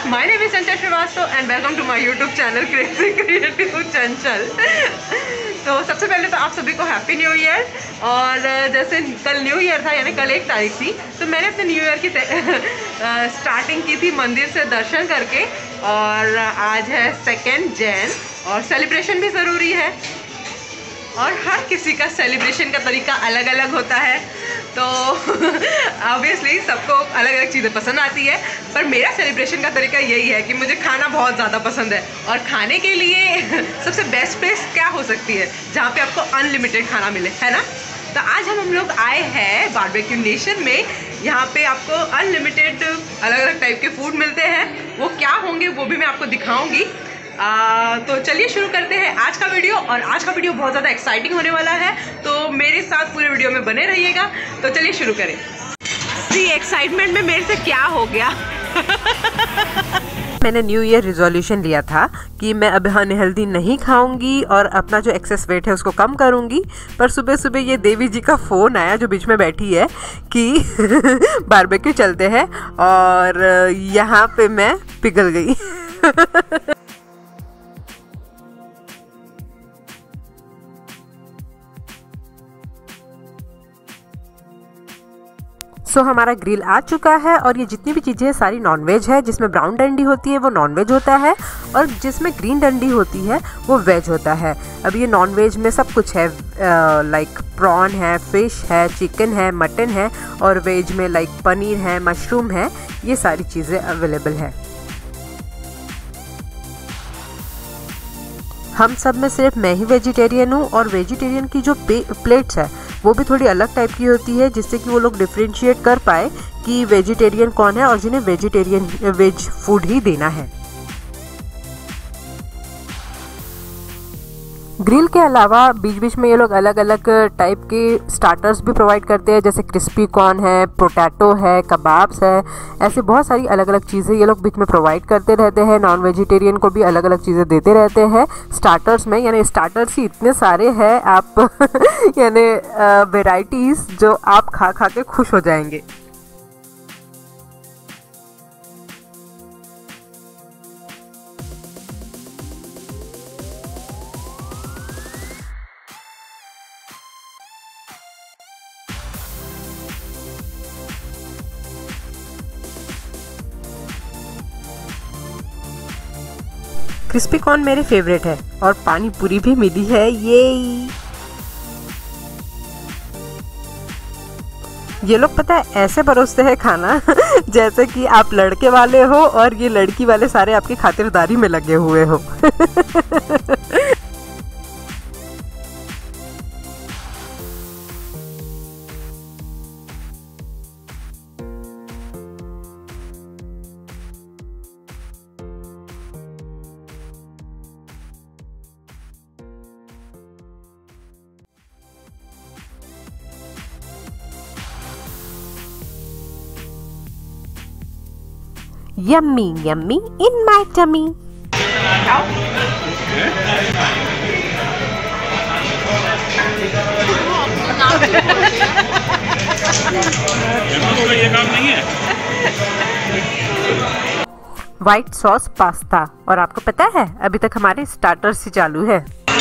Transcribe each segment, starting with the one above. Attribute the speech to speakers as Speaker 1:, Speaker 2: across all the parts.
Speaker 1: My name is Chanchal Srivastava and welcome to my YouTube channel crazy creative Chanchal. तो सबसे पहले तो आप सभी को हैप्पी न्यू ईयर। और जैसे कल न्यू ईयर था यानी कल 1 तारीख थी, तो मैंने अपने न्यू ईयर की स्टार्टिंग की थी मंदिर से दर्शन करके। और आज है 2 जैन और सेलिब्रेशन भी ज़रूरी है और हर किसी का सेलिब्रेशन का तरीका अलग अलग होता है। तो ऑब्वियसली सबको अलग अलग चीज़ें पसंद आती है, पर मेरा सेलिब्रेशन का तरीका यही है कि मुझे खाना बहुत ज़्यादा पसंद है। और खाने के लिए सबसे बेस्ट प्लेस क्या हो सकती है जहाँ पे आपको अनलिमिटेड खाना मिले, है ना। तो आज हम लोग आए हैं बारबेक्यू नेशन में। यहाँ पे आपको अनलिमिटेड अलग अलग टाइप के फूड मिलते हैं। वो क्या होंगे वो भी मैं आपको दिखाऊंगी। तो चलिए शुरू करते हैं आज का वीडियो। और आज का वीडियो बहुत ज़्यादा एक्साइटिंग होने वाला है, तो मेरे साथ पूरे वीडियो में बने रहिएगा। तो चलिए शुरू करें। जी एक्साइटमेंट में मेरे से क्या हो गया
Speaker 2: मैंने न्यू ईयर रिजोल्यूशन लिया था कि मैं अब अनहेल्दी नहीं खाऊंगी और अपना जो एक्सेस वेट है उसको कम करूंगी। पर सुबह सुबह ये देवी जी का फ़ोन आया जो बीच में बैठी है कि बारबेक्यू चलते हैं, और यहाँ पे मैं पिघल गई। सो हमारा ग्रिल आ चुका है और ये जितनी भी चीज़ें हैं सारी नॉनवेज है। जिसमें ब्राउन डंडी होती है वो नॉनवेज होता है और जिसमें ग्रीन डंडी होती है वो वेज होता है। अब ये नॉनवेज में सब कुछ है, लाइक प्रॉन है, फिश है, चिकन है, मटन है, और वेज में लाइक पनीर है, मशरूम है, ये सारी चीज़ें अवेलेबल है। हम सब में सिर्फ मैं ही वेजिटेरियन हूँ और वेजिटेरियन की जो प्लेट्स है वो भी थोड़ी अलग टाइप की होती है, जिससे कि वो लोग डिफ्रेंशिएट कर पाए कि वेजिटेरियन कौन है और जिन्हें वेज फूड ही देना है। ग्रिल के अलावा बीच बीच में ये लोग अलग अलग टाइप के स्टार्टर्स भी प्रोवाइड करते हैं, जैसे क्रिस्पी कॉर्न है, पोटैटो है, कबाब्स है, ऐसे बहुत सारी अलग अलग चीज़ें ये लोग बीच में प्रोवाइड करते रहते हैं। नॉन वेजिटेरियन को भी अलग अलग चीज़ें देते रहते हैं स्टार्टर्स में। यानी स्टार्टर्स ही इतने सारे हैं आप यानी वेराइटीज़ जो आप खा खा के खुश हो जाएंगे। क्रिस्पी कॉर्न मेरे फेवरेट है और पानी पूरी भी मिली है। ये लोग पता है ऐसे परोसते हैं खाना जैसे कि आप लड़के वाले हो और ये लड़की वाले सारे आपकी खातिरदारी में लगे हुए हो। Yummy, yummy in my tummy.
Speaker 3: ये काम नहीं है।
Speaker 2: White sauce pasta. और आपको पता है अभी तक हमारे स्टार्टर्स ही चालू है।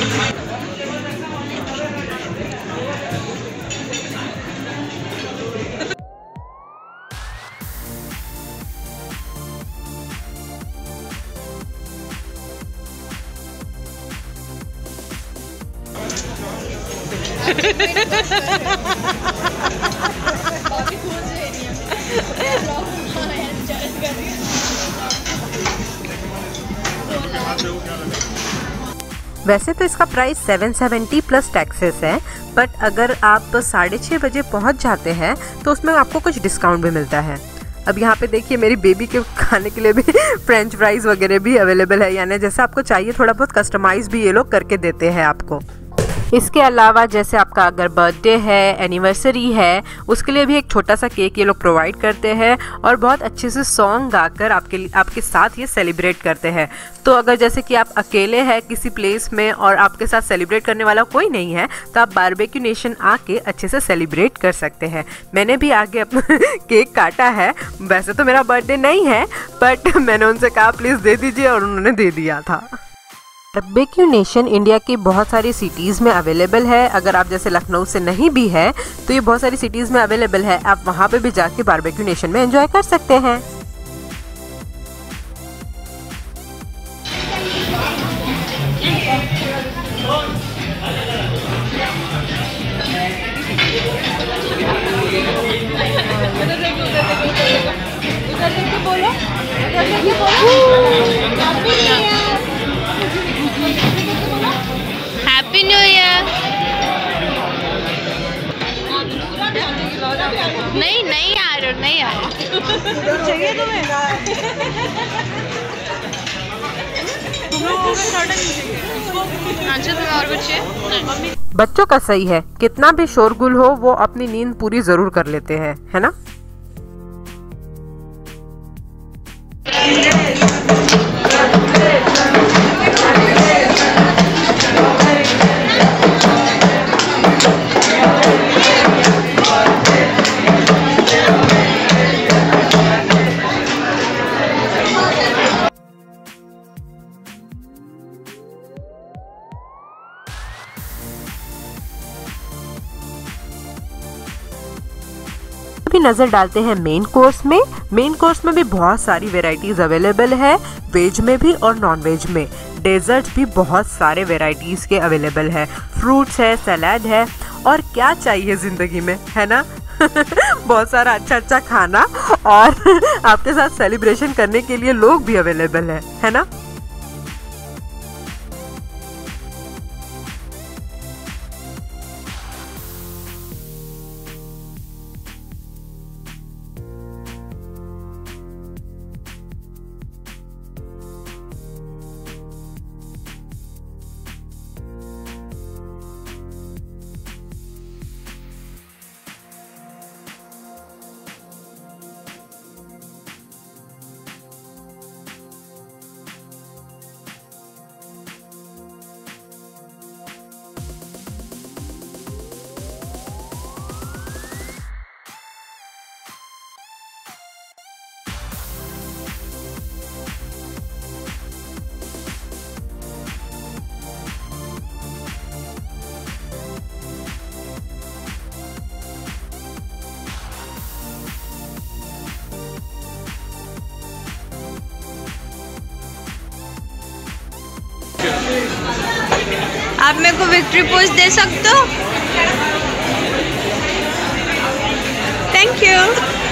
Speaker 2: वैसे तो इसका प्राइस 770 प्लस टैक्सेस है, बट अगर आप 6:30 बजे पहुंच जाते हैं तो उसमें आपको कुछ डिस्काउंट भी मिलता है। अब यहाँ पे देखिए मेरी बेबी के खाने के लिए भी फ्रेंच फ्राइज वगैरह भी अवेलेबल है। यानी जैसा आपको चाहिए थोड़ा बहुत कस्टमाइज भी ये लोग करके देते हैं आपको। इसके अलावा जैसे आपका अगर बर्थडे है, एनिवर्सरी है, उसके लिए भी एक छोटा सा केक ये लोग प्रोवाइड करते हैं और बहुत अच्छे से सॉन्ग गाकर आपके साथ ये सेलिब्रेट करते हैं। तो अगर जैसे कि आप अकेले हैं किसी प्लेस में और आपके साथ सेलिब्रेट करने वाला कोई नहीं है तो आप बारबेक्यू नेशन आके अच्छे से सेलिब्रेट कर सकते हैं। मैंने भी आगे अपना केक काटा है। वैसे तो मेरा बर्थडे नहीं है बट मैंने उनसे कहा प्लीज़ दे दीजिए और उन्होंने दे दिया था। बारबेक्यू नेशन इंडिया की बहुत सारी सिटीज़ में अवेलेबल है। अगर आप जैसे लखनऊ से नहीं भी है तो ये बहुत सारी सिटीज़ में अवेलेबल है। आप वहाँ पे भी जाके बारबेक्यू नेशन में एंजॉय कर सकते हैं।
Speaker 3: Happy new year. नहीं आ रहे चाहिए तुम्हें। अच्छा तुम्हें और कुछ चाहिए?
Speaker 2: बच्चों का सही है, कितना भी शोरगुल हो वो अपनी नींद पूरी जरूर कर लेते हैं, है ना। भी नज़र डालते हैं मेन कोर्स में। मेन कोर्स में भी बहुत सारी वेराइटीज़ अवेलेबल है, वेज में भी और नॉन वेज में। डेजर्ट्स भी बहुत सारे वेराइटीज़ के अवेलेबल है, फ्रूट्स है, सलाद है और क्या चाहिए ज़िंदगी में, है ना। बहुत सारा अच्छा अच्छा खाना और आपके साथ सेलिब्रेशन करने के लिए लोग भी अवेलेबल है ना।
Speaker 3: आप मेरे को विक्ट्री पोज दे सकते हो? Thank you.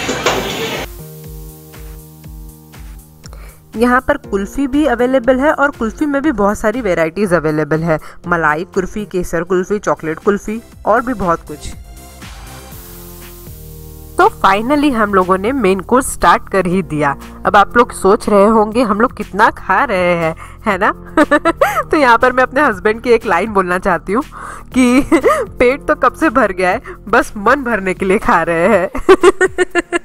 Speaker 2: यहाँ पर कुल्फ़ी भी अवेलेबल है और कुल्फ़ी में भी बहुत सारी वेराइटीज़ अवेलेबल है, मलाई कुल्फ़ी, केसर कुल्फ़ी, चॉकलेट कुल्फ़ी और भी बहुत कुछ। तो फाइनली हम लोगों ने मेन कोर्स स्टार्ट कर ही दिया। अब आप लोग सोच रहे होंगे हम लोग कितना खा रहे हैं, है ना। तो यहाँ पर मैं अपने हस्बैंड की एक लाइन बोलना चाहती हूँ कि पेट तो कब से भर गया है, बस मन भरने के लिए खा रहे हैं।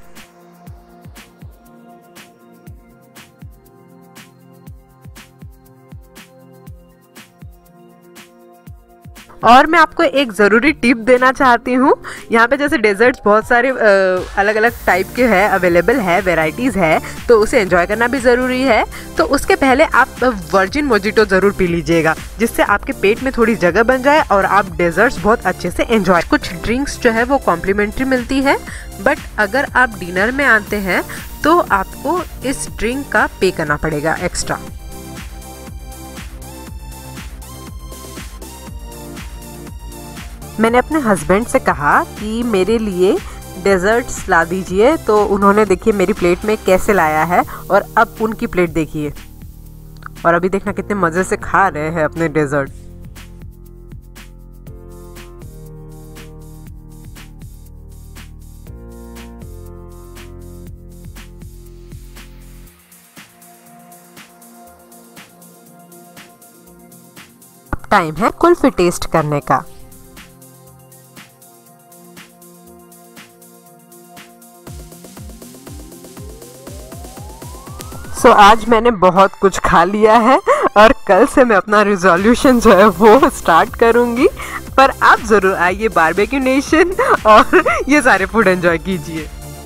Speaker 2: और मैं आपको एक ज़रूरी टिप देना चाहती हूँ। यहाँ पे जैसे डेजर्ट्स बहुत सारे अलग अलग टाइप के हैं, अवेलेबल है, वेराइटीज़ है, तो उसे एंजॉय करना भी ज़रूरी है। तो उसके पहले आप वर्जिन मोजिटो ज़रूर पी लीजिएगा, जिससे आपके पेट में थोड़ी जगह बन जाए और आप डेजर्ट्स बहुत अच्छे से एंजॉय। कुछ ड्रिंक्स जो है वो कॉम्प्लीमेंट्री मिलती है, बट अगर आप डिनर में आते हैं तो आपको इस ड्रिंक का पे करना पड़ेगा एक्स्ट्रा। मैंने अपने हस्बैंड से कहा कि मेरे लिए डेजर्ट्स ला दीजिए, तो उन्होंने देखिए मेरी प्लेट में कैसे लाया है और अब उनकी प्लेट देखिए, और अभी देखना कितने मज़े से खा रहे हैं अपने डेजर्ट। टाइम है कुल्फी टेस्ट करने का। आज मैंने बहुत कुछ खा लिया है और कल से मैं अपना रिजोल्यूशन जो है वो स्टार्ट करूंगी। पर आप ज़रूर आइए बारबेक्यू नेशन और ये सारे फूड एंजॉय कीजिए।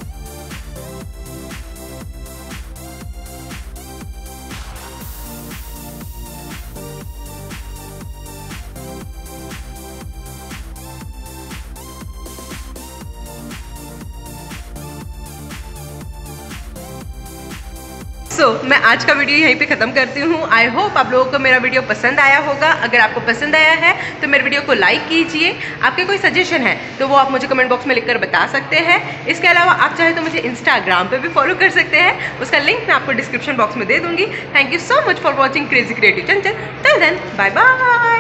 Speaker 1: मैं आज का वीडियो यहीं पे ख़त्म करती हूँ। आई होप आप लोगों को मेरा वीडियो पसंद आया होगा। अगर आपको पसंद आया है तो मेरे वीडियो को लाइक कीजिए। आपके कोई सजेशन है तो वो आप मुझे कमेंट बॉक्स में लिखकर बता सकते हैं। इसके अलावा आप चाहे तो मुझे इंस्टाग्राम पे भी फॉलो कर सकते हैं, उसका लिंक मैं आपको डिस्क्रिप्शन बॉक्स में दे दूँगी। Thank you so much for watching crazy creative Chanchal. Till then bye bye.